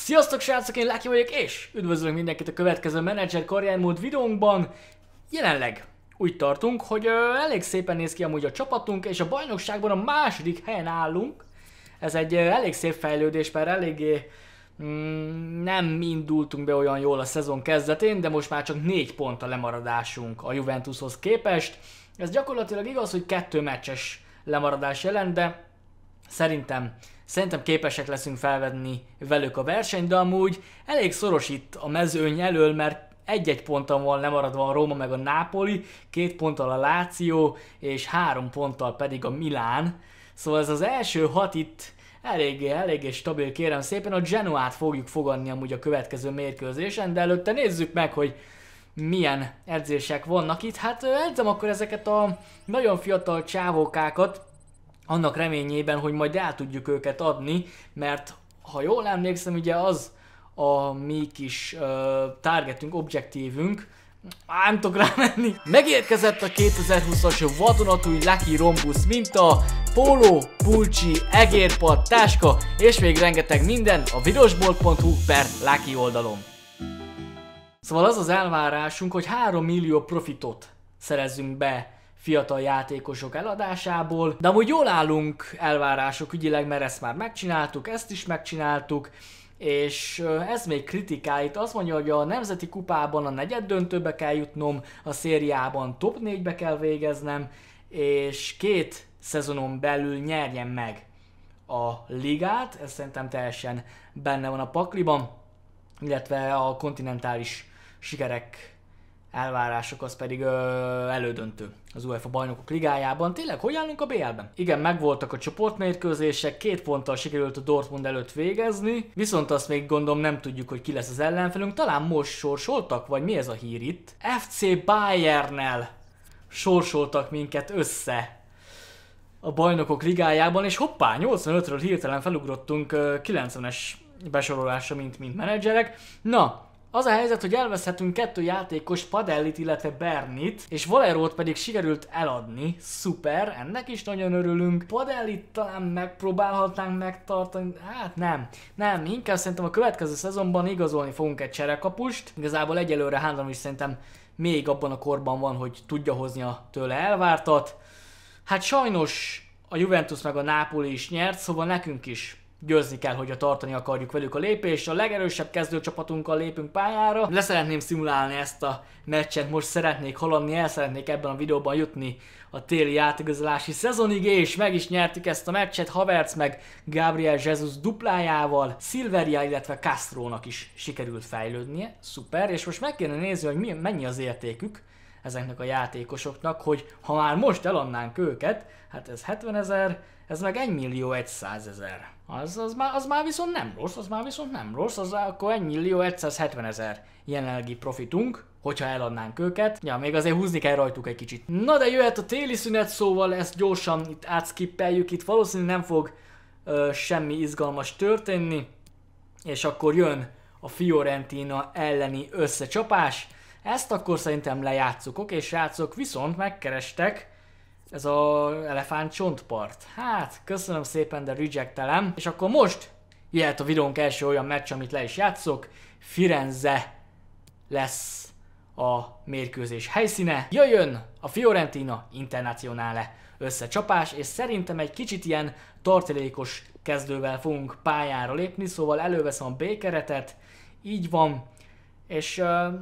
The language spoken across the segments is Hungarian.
Sziasztok srácok, én Lucky vagyok, és üdvözlök mindenkit a következő Manager karriermód videónkban. Jelenleg úgy tartunk, hogy elég szépen néz ki amúgy a csapatunk, és a bajnokságban a második helyen állunk. Ez egy elég szép fejlődés, mert eléggé nem indultunk be olyan jól a szezon kezdetén, de most már csak 4 pont a lemaradásunk a Juventushoz képest. Ez gyakorlatilag igaz, hogy 2 meccses lemaradás jelent, de Szerintem képesek leszünk felvenni velük a versenyt, de amúgy elég szoros itt a mezőny elől, mert egy-egy ponttal van lemaradva a Róma meg a Napoli, 2 ponttal a Lazio, és 3 ponttal pedig a Milán. Szóval ez az első 6 itt eléggé stabil, kérem szépen. A Genoát fogjuk fogadni amúgy a következő mérkőzésen, de előtte nézzük meg, hogy milyen edzések vannak itt. Hát edzem akkor ezeket a nagyon fiatal csávókákat, annak reményében, hogy majd el tudjuk őket adni, mert ha jól emlékszem, ugye az a mi kis targetünk, objektívünk, nem tudok rámenni. Megérkezett a 2020-as vadonatúj Lucky Rhombus minta, póló, pulcsi, egérpad, táska, és még rengeteg minden a vidosbolt.hu/Lucky oldalon. Szóval az az elvárásunk, hogy 3 millió profitot szerezzünk be fiatal játékosok eladásából, de amúgy jól állunk elvárások ügyileg, mert ezt már megcsináltuk, ezt is megcsináltuk, és ez még kritikáit. Azt mondja, hogy a nemzeti kupában a negyeddöntőbe kell jutnom, a szériában top 4-be kell végeznem, és 2 szezonon belül nyerjem meg a ligát, ez szerintem teljesen benne van a pakliban, illetve a kontinentális sikerek elvárások az pedig elődöntő az UEFA Bajnokok Ligájában. Tényleg, hogy állunk a BL-ben? Igen, megvoltak a csoportmérkőzések, 2 ponttal sikerült a Dortmund előtt végezni, viszont azt még gondolom nem tudjuk, hogy ki lesz az ellenfelünk. Talán most sorsoltak, vagy mi ez a hír itt? FC Bayernnel sorsoltak minket össze a Bajnokok Ligájában, és hoppá, 85-ről hirtelen felugrottunk 90-es besorolásra, mint menedzserek. Na, az a helyzet, hogy elveszhetünk 2 játékos, Padellit, illetve Bernit, és Valerót pedig sikerült eladni. Szuper, ennek is nagyon örülünk. Padellit talán megpróbálhatnánk megtartani, hát nem, inkább szerintem a következő szezonban igazolni fogunk egy cserekapust. Igazából egyelőre Handram is szerintem még abban a korban van, hogy tudja hozni a tőle elvártat. Hát sajnos a Juventus meg a Napoli is nyert, szóval nekünk is győzni kell, hogyha tartani akarjuk velük a lépést. A legerősebb kezdőcsapatunkkal lépünk pályára. Leszeretném szimulálni ezt a meccset, most szeretnék haladni, el szeretnék ebben a videóban jutni a téli átigazolási szezonig, és meg is nyertük ezt a meccset Havertz meg Gabriel Jesus duplájával. Silveria, illetve Castrónak is sikerült fejlődnie, szuper, és most meg kéne nézni, hogy mennyi az értékük ezeknek a játékosoknak, hogy ha már most eladnánk őket, hát ez 70 000, ez meg 1.100.000. Az már viszont nem rossz, az akkor 1.170.000 jelenlegi profitunk, hogyha eladnánk őket. Ja, még azért húzni kell rajtuk egy kicsit. Na de jöhet a téli szünet, szóval ezt gyorsan itt átskippeljük, itt valószínűleg nem fog semmi izgalmas történni, és akkor jön a Fiorentina elleni összecsapás. Ezt akkor szerintem lejátszuk. Oké, srácok, viszont megkerestek ez az elefántcsontpart. Hát, köszönöm szépen, de rejectelem. És akkor most jöhet a videónk első olyan meccs, amit le is játszok. Firenze lesz a mérkőzés helyszíne. Jöjjön a Fiorentina Internazionale összecsapás, és szerintem egy kicsit ilyen tartalékos kezdővel fogunk pályára lépni, szóval előveszem a B-keretet, így van, és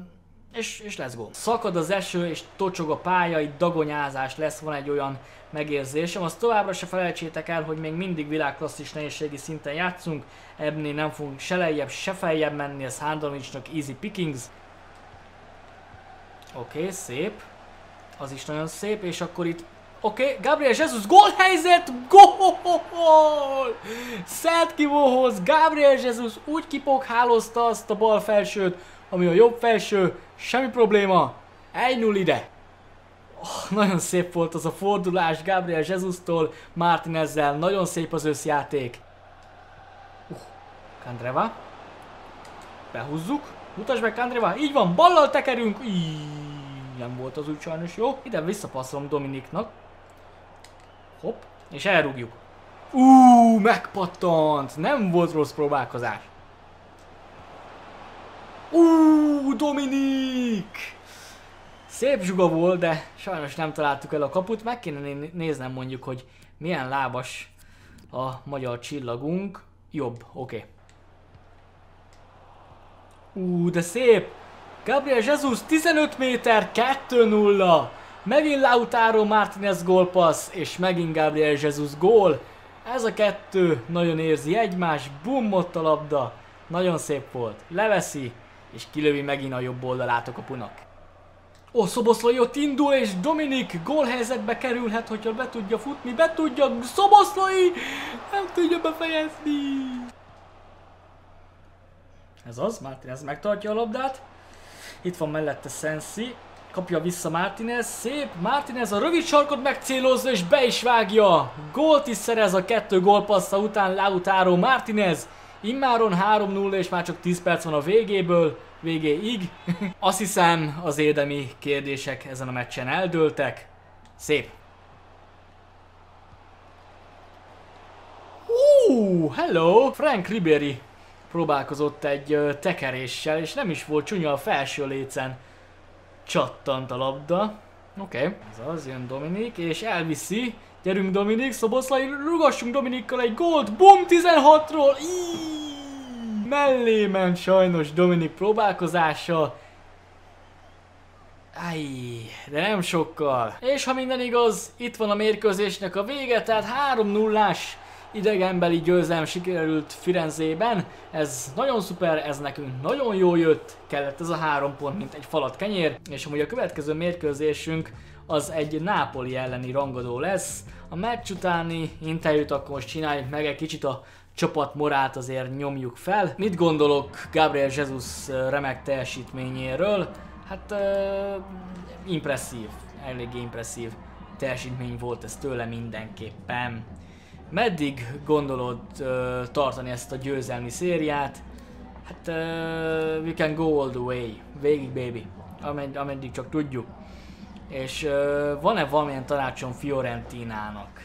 let's go. Szakad az eső és tocsog a pálya, itt dagonyázás lesz, van egy olyan megérzésem. Azt továbbra se felejtsétek el, hogy még mindig világklasszis nehézségi szinten játszunk. Ebbnél nem fogunk se lejjebb, se feljebb menni, ez Handanovicsnak easy pickings. Oké, szép. Az is nagyon szép, és akkor itt... Oké, Gabriel Jesus gólhelyzet! Gól! Szent Kivóhoz Gabriel Jesus úgy kipokhálozta azt a bal felsőt, ami a jobb felső, semmi probléma, 1-0 ide. Nagyon szép volt az a fordulás Gabriel Jesus-tól Martinezzel, nagyon szép az összjáték. Candreva. Behúzzuk, mutasd meg Candreva, így van, ballal tekerünk. Nem volt az úgy sajnos jó. Ide visszapasszolom Dominiknak. Hopp, és elrúgjuk. Megpattant, nem volt rossz próbálkozás. Dominik! Szép zsuga volt, de sajnos nem találtuk el a kaput. Meg kéne néznem mondjuk, hogy milyen lábas a magyar csillagunk. Jobb, oké. De szép! Gabriel Jesus 15 méter, 2-0. Megint Lautaro Martinez gólpassz, és megint Gabriel Jesus gól. Ez a kettő nagyon érzi egymást, bum, ott a labda. Nagyon szép volt. Leveszi, és kilövi megint a jobb oldalát a kapunak. Szoboszlai ott indul, és Dominik gólhelyzetbe kerülhet, hogyha be tudja futni, be tudja, Szoboszlai nem tudja befejezni. Ez az, Martinez megtartja a labdát. Itt van mellette Sensi, kapja vissza Martinez, szép, Martinez a rövid sarkot megcélozza, és be is vágja. Gólt is szerez a 2 gólpassza után Lautaro Martinez. Immáron 3-0, és már csak 10 perc van a végéig. Azt hiszem, az érdemi kérdések ezen a meccsen eldőltek. Szép. Hello! Frank Ribery próbálkozott egy tekeréssel, és nem is volt csúnya, a felső lécen csattant a labda. Oké. Ez az, jön Dominik, és elviszi. Gyerünk Dominik, Szoboszlai, rugassunk Dominikkal egy gólt, bum, 16-ról! Mellé ment sajnos Dominik próbálkozása. De nem sokkal. És ha minden igaz, itt van a mérkőzésnek a vége, tehát 3-0-ás idegenbeli győzelem sikerült Firenzében. Ez nagyon szuper, ez nekünk nagyon jól jött, kellett ez a 3 pont, mint egy falat kenyér. És amúgy a következő mérkőzésünk az egy Napoli elleni rangadó lesz. A meccs utáni interjút akkor most csináljuk meg, egy kicsit a csapat morát azért nyomjuk fel. Mit gondolok Gabriel Jesus remek teljesítményéről? Hát impresszív, eléggé impresszív teljesítmény volt ez tőle mindenképpen. Meddig gondolod tartani ezt a győzelmi szériát? Hát we can go all the way, végig baby, ameddig csak tudjuk. És van-e valamilyen tanácsom Fiorentinának?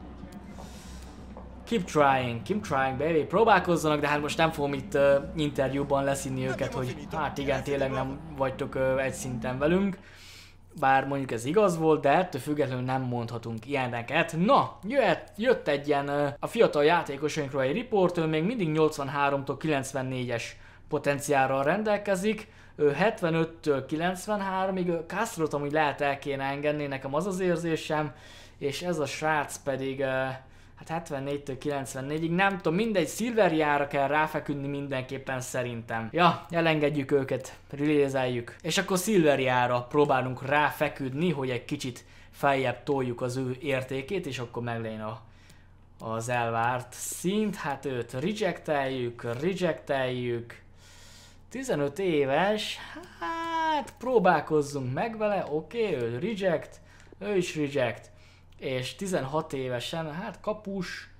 Keep trying baby, próbálkozzanak, de hát most nem fogom itt interjúban leszínni őket, hogy hát igen, tényleg nem vagytok egy szinten velünk. Bár mondjuk ez igaz volt, de ettől függetlenül nem mondhatunk ilyeneket. Na, jött egy ilyen a fiatal játékosainkról egy riport, ő még mindig 83-tól 94-es potenciálral rendelkezik. Ő 75-től 93-ig, Castrot amúgy lehet el kéne engedni, nekem az az érzésem, és ez a srác pedig hát 74-től 94-ig, nem tudom, mindegy, Silveriára kell ráfeküdni mindenképpen szerintem. Ja, elengedjük őket, relézeljük. És akkor Silveriára próbálunk ráfeküdni, hogy egy kicsit feljebb toljuk az ő értékét, és akkor meglegyen az elvárt szint. Hát őt rejecteljük. 15 éves, hát próbálkozzunk meg vele, oké, ő reject, ő is reject. És 16 évesen, hát kapus.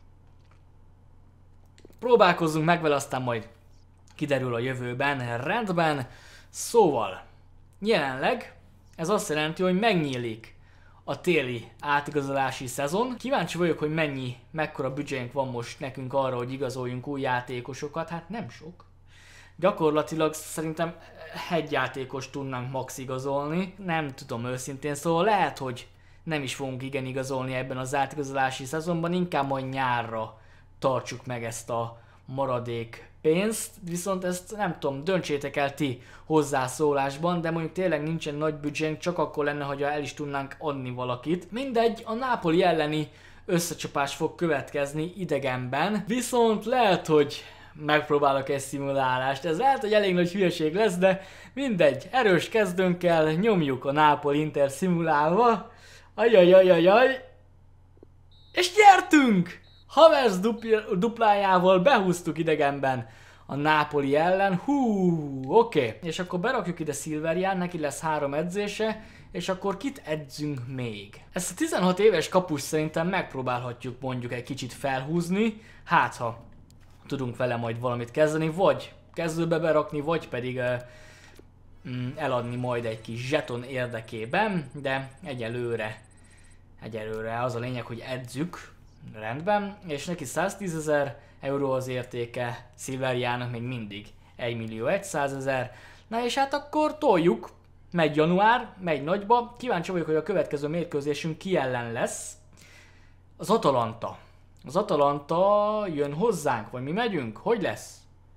Próbálkozzunk meg vele, aztán majd kiderül a jövőben, rendben. Szóval, jelenleg ez azt jelenti, hogy megnyílik a téli átigazolási szezon. Kíváncsi vagyok, hogy mekkora büdzsénk van most nekünk arra, hogy igazoljunk új játékosokat, hát nem sok. Gyakorlatilag szerintem egy játékost tudnánk max igazolni, nem tudom őszintén, szóval lehet, hogy nem is fogunk igen igazolni ebben az átigazolási szezonban, inkább majd nyárra tartsuk meg ezt a maradék pénzt, viszont ezt nem tudom, döntsétek el ti hozzászólásban, de mondjuk tényleg nincsen nagy büdzsénk, csak akkor lenne, hogyha el is tudnánk adni valakit. Mindegy, a Napoli elleni összecsapás fog következni idegenben, viszont lehet, hogy megpróbálok egy szimulálást, ez lehet, hogy elég nagy hülyeség lesz, de mindegy, erős kezdőnkkel nyomjuk a Napoli Inter szimulálva. Ajajajajaj. És nyertünk! Havertz duplájával behúztuk idegenben a Napoli ellen. Oké. És akkor berakjuk ide Silverián, neki lesz 3 edzése, és akkor kit edzünk még? Ezt a 16 éves kapust szerintem megpróbálhatjuk mondjuk egy kicsit felhúzni, hát ha tudunk vele majd valamit kezdeni, vagy kezdőbe berakni, vagy pedig eladni majd egy kis zseton érdekében, de egyelőre az a lényeg, hogy edzük, rendben, és neki 110 000 euró az értéke, Silveriának még mindig 1.100.000. Na és hát akkor toljuk, megy január, megy nagyba, kíváncsi vagyok, hogy a következő mérkőzésünk ki ellen lesz. Az Atalanta. Az Atalanta jön hozzánk, vagy mi megyünk? Hogy lesz?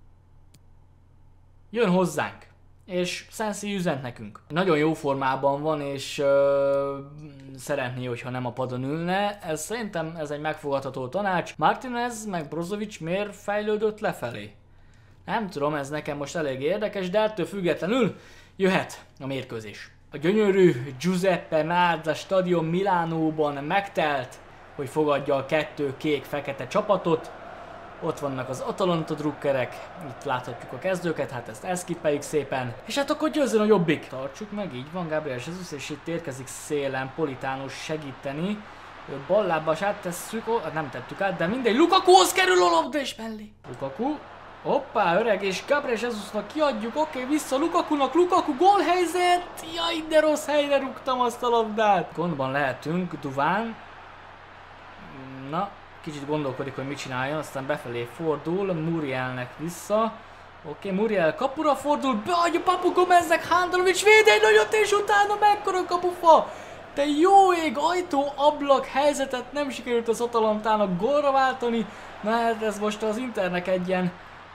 Jön hozzánk. És Sensi üzent nekünk. Nagyon jó formában van, és szeretné, hogyha nem a padon ülne. Szerintem ez egy megfogadható tanács. Martinez meg Brozovic miért fejlődött lefelé? Nem tudom, ez nekem most elég érdekes, de ettől függetlenül jöhet a mérkőzés. A gyönyörű Giuseppe Meazza stadion Milánóban megtelt, hogy fogadja a 2 kék-fekete csapatot. Ott vannak az Atalanta drukkerek, itt láthatjuk a kezdőket, hát ezt elszkippeljük szépen. És hát akkor győzzön a jobbik! Tartsuk meg, így van Gabriel Jesus, és itt érkezik szélen Politánus segíteni. Ballábbas áttesszük, nem tettük át, de mindegy, Lukakuhoz kerül a labda és mellé. Lukaku, hoppá, öreg, és Gabriel Jesusnak kiadjuk, oké, vissza Lukakunak, Lukaku gólhelyzet! Jaj, de rossz helyre rúgtam azt a labdát! Gondban lehetünk, Duván. Na, kicsit gondolkodik, hogy mit csináljon, aztán befelé fordul, Murielnek vissza. Oké, Muriel kapura fordul, beadja Papu Gomeznek, Handanovic véd egy nagyot, és utána mekkora kapufa! Te jó ég, ajtó, ablak helyzetet nem sikerült az Atalantának gólra váltani. Na hát ez most az Internek egy ilyen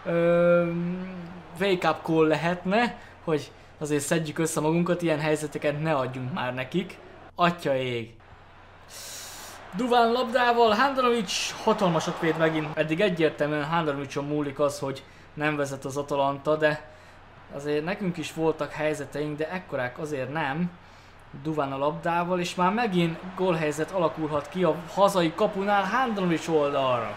wake-up call lehetne, hogy azért szedjük össze magunkat, ilyen helyzeteket ne adjunk már nekik. Atya ég! Duván labdával, Handanovic hatalmasat véd megint. Eddig egyértelműen Handanovicon múlik az, hogy nem vezet az Atalanta, de azért nekünk is voltak helyzeteink, de ekkorák azért nem. Duván a labdával, és már megint gólhelyzet alakulhat ki a hazai kapunál Handanovic oldalra.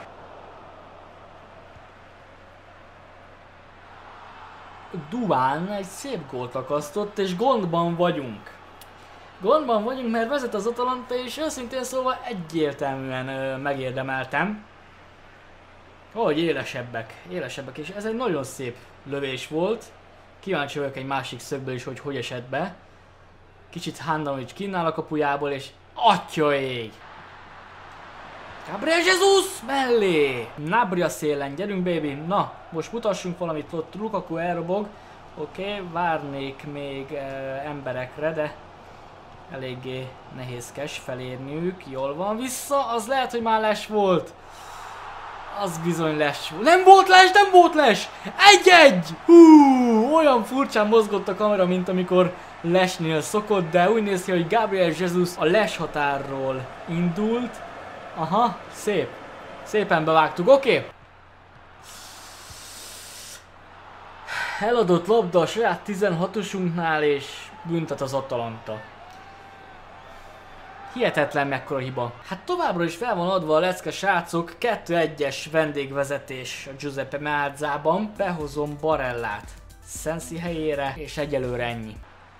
Duván egy szép gólt akasztott, és gondban vagyunk. Gondban vagyunk, mert vezet az Atalanta, és őszintén szóval egyértelműen megérdemeltem. Hogy élesebbek, és ez egy nagyon szép lövés volt. Kíváncsi vagyok egy másik szögből is, hogy esett be. Kicsit Handanovic kínál a kapujából, és atya ég! Gabriel Jesus mellé! Nabria szélen, gyerünk baby! Na, most mutassunk valamit, ott Lukaku elrobog. Oké, várnék még emberekre, de eléggé nehézkes felérniük. Jól van, vissza, az lehet, hogy már les volt. Az bizony les volt. Nem volt les! 1-1! Hú, olyan furcsán mozgott a kamera, mint amikor lesnél szokott, de úgy néz ki, hogy Gabriel Jesus a les határról indult. Aha, szép. Szépen bevágtuk, oké? Eladott labda a saját 16-osunknál, és büntet az Atalanta. Hihetetlen mekkora hiba. Hát továbbra is fel van adva a lecke, srácok, 2-1-es vendégvezetés a Giuseppe Meazzában. Behozom Barellát Sensi helyére, és egyelőre ennyi.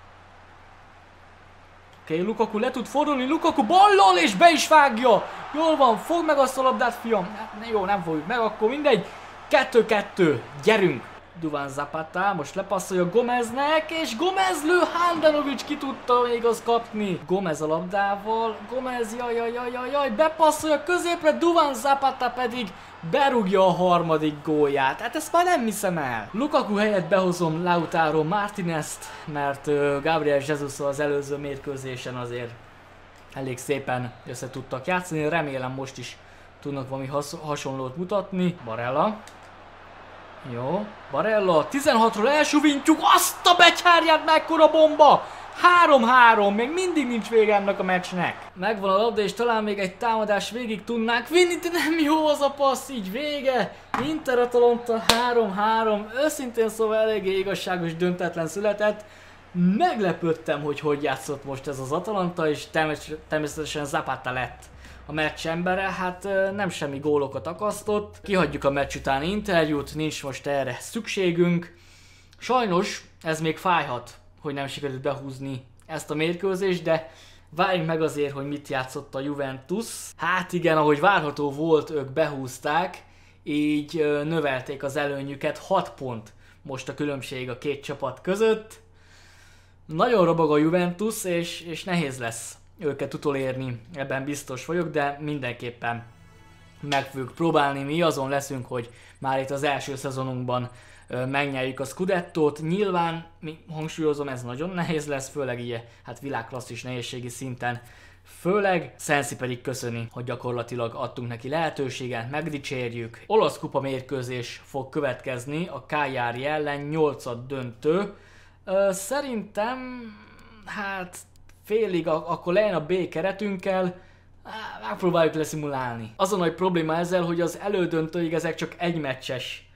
Oké, Lukaku le tud fordulni, Lukaku ballal, és be is vágja! Jól van, fogd meg azt a labdát, fiam! Hát jó, nem fogjuk meg, akkor mindegy. 2-2, gyerünk! Duván Zapata most lepasszolja Gomeznek, és Gomez lő, Handanovic ki tudta még azt kapni. Gomez a labdával, Gomez jaj, bepasszolja középre, Duván Zapata pedig berúgja a harmadik gólját. Hát ezt már nem hiszem el. Lukaku helyett behozom Lautaro Martinezt, mert Gabriel Jesus az előző mérkőzésen azért elég szépen össze tudtak játszani. Remélem most is tudnak valami hasonlót mutatni. Barella. Jó, Barella, 16-ról elsuvintjuk, azt a becsárját, mekkora bomba! 3-3, még mindig nincs vége ennek a meccsnek. Megvan a labda, és talán még egy támadás végig tudnánk vinni, de nem jó az a passz, így vége. Inter Atalanta 3-3, őszintén szóval eléggé igazságos döntetlen született. Meglepődtem, hogy játszott most ez az Atalanta, és természetesen Zapata lett a meccs embere, hát nem semmi gólokat akasztott. Kihagyjuk a meccs utáni interjút, nincs most erre szükségünk. Sajnos ez még fájhat, hogy nem sikerült behúzni ezt a mérkőzést, de várjunk meg azért, hogy mit játszott a Juventus. Hát igen, ahogy várható volt, ők behúzták, így növelték az előnyüket, 6 pont most a különbség a két csapat között. Nagyon robog a Juventus, és nehéz lesz őket utolérni, ebben biztos vagyok, de mindenképpen meg fogjuk próbálni, mi azon leszünk, hogy már itt az első szezonunkban megnyerjük a Scudettót. Nyilván, hangsúlyozom, ez nagyon nehéz lesz, főleg így hát világklasszis nehézségi szinten. Főleg Sensi pedig köszöni, hogy gyakorlatilag adtunk neki lehetőséget, megdicsérjük. Olasz kupa mérkőzés fog következni a Cagliari ellen, 8. döntő. Szerintem, hát félig akkor lejön a B keretünkkel, megpróbáljuk leszimulálni. Az a nagy probléma ezzel, hogy az elődöntőig ezek csak egy meccses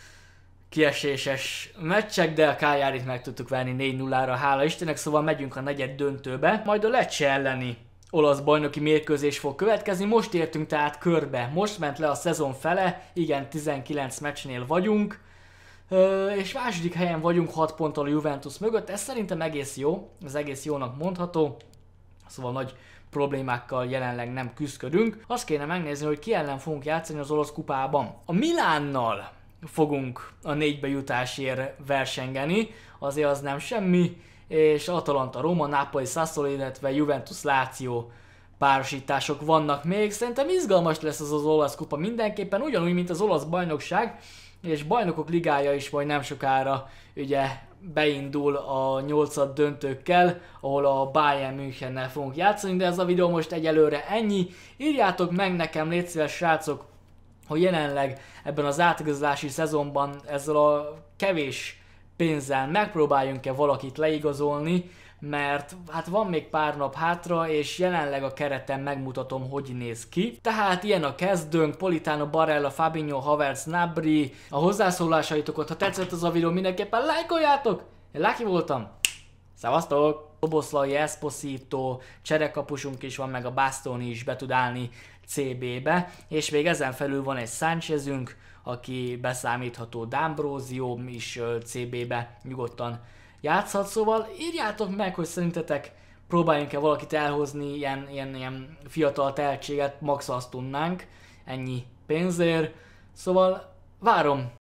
kieséses meccsek, de a Cagliarit meg tudtuk verni 4-0-ra, hála Istennek, szóval megyünk a negyed döntőbe. Majd a Lecce elleni olasz bajnoki mérkőzés fog következni, most értünk tehát körbe, most ment le a szezon fele, igen, 19 meccsnél vagyunk, és második helyen vagyunk 6 ponttal a Juventus mögött, ez szerintem egész jó, ez egész jónak mondható, szóval nagy problémákkal jelenleg nem küzdködünk. Azt kéne megnézni, hogy ki ellen fogunk játszani az olasz kupában. A Milánnal fogunk a 4 jutásért versengeni, azért az nem semmi, és Atalanta, Roma, Napoli, Sassuolo, illetve Juventus, Lazio párosítások vannak még. Szerintem izgalmas lesz az olasz kupa mindenképpen, ugyanúgy, mint az olasz bajnokság, és bajnokok ligája is majd nem sokára ugye beindul a 8. döntőkkel, ahol a Bayern Münchennel fogunk játszani, de ez a videó most egyelőre ennyi. Írjátok meg nekem, légy szíves srácok, hogy jelenleg ebben az átigazolási szezonban ezzel a kevés pénzzel megpróbáljunk-e valakit leigazolni, mert hát van még pár nap hátra, és jelenleg a kereten megmutatom, hogy néz ki. Tehát ilyen a kezdőnk, Politano, Barella, Fabinho, Havertz, Gnabry. A hozzászólásaitokat, ha tetszett az a videó, mindenképpen lájkoljátok! Én Lucky voltam! Szevasztok! Szoboszlai, Esposito, cserekapusunk is van, meg a Bastoni is be tud állni CB-be, és még ezen felül van egy Sánchezünk, aki beszámítható, D'Ambrosio is CB-be nyugodtan játszhat, szóval írjátok meg, hogy szerintetek próbáljunk-e valakit elhozni, ilyen fiatal tehetséget, max azt tudnánk, ennyi pénzért, szóval várom